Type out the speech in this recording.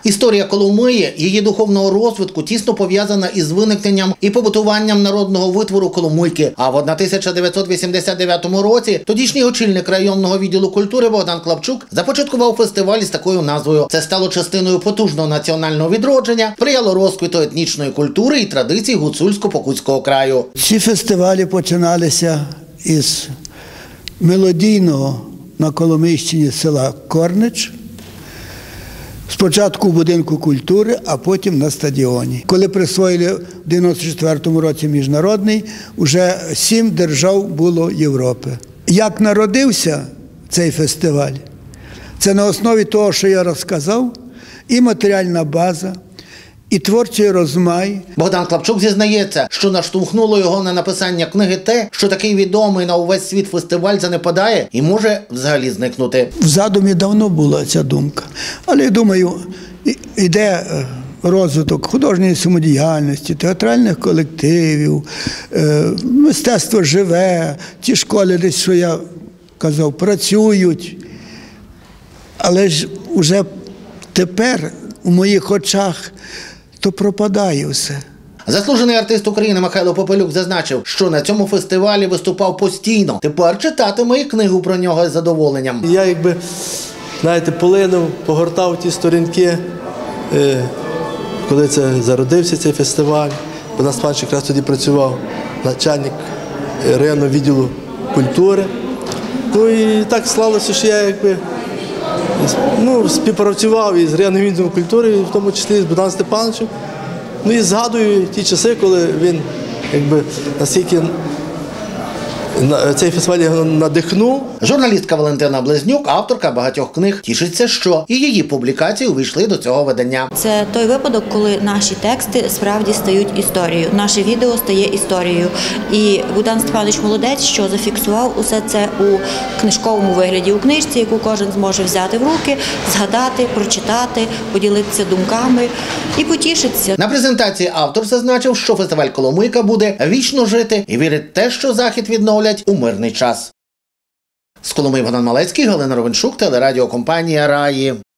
Історія Коломиї, її духовного розвитку тісно пов'язана із виникненням і побутуванням народного витвору Коломийки. А в 1989 році тодішній очільник районного відділу культури Богдан Клапчук започаткував фестиваль із такою назвою. Це стало частиною потужного національного відродження, сприяло розквіту етнічної культури і традицій гуцульсько-покутського краю. Ці фестивалі починалися із мелодійного на Коломийщині села Корнич. Спочатку в будинку культури, а потім на стадіоні. Коли присвоїли в 1994 році міжнародний, вже 7 держав було Європи. Як народився цей фестиваль? Це на основі того, що я розказав, і матеріальна база, і творчий розмай. Богдан Клапчук зізнається, що наштовхнуло його на написання книги те, що такий відомий на увесь світ фестиваль занепадає і може взагалі зникнути. В задумі давно була ця думка, але я думаю, йде розвиток художньої самодіяльності, театральних колективів, мистецтво живе, ті школи десь, що я казав, працюють, але ж уже тепер у моїх очах то пропадає все. Заслужений артист України Михайло Попелюк зазначив, що на цьому фестивалі виступав постійно. Тепер читатиме і книгу про нього з задоволенням. Я полинув, погортав ті сторінки, коли це зародився цей фестиваль. Богдан Степанович якраз тоді працював начальник районного відділу культури. Ну і так склалося, що я співпрацював із районним відділом культури, в тому числі з Богданом Степановичем. Ну і згадую ті часи, коли він наскільки цей фестиваль його надихнув. Журналістка Валентина Близнюк, авторка багатьох книг, тішиться, що і її публікації увійшли до цього видання. Це той випадок, коли наші тексти справді стають історією, наше відео стає історією. І Богдан Степанович молодець, що зафіксував усе це у книжковому вигляді, у книжці, яку кожен зможе взяти в руки, згадати, прочитати, поділитися думками і потішитися. На презентації автор зазначив, що фестиваль «Коломийка» буде вічно жити і вірить в те, що захід відновлять у мирний час. З Коломиї Богдан Малецький, Галина Ровеншук, телерадіокомпанія «Раї».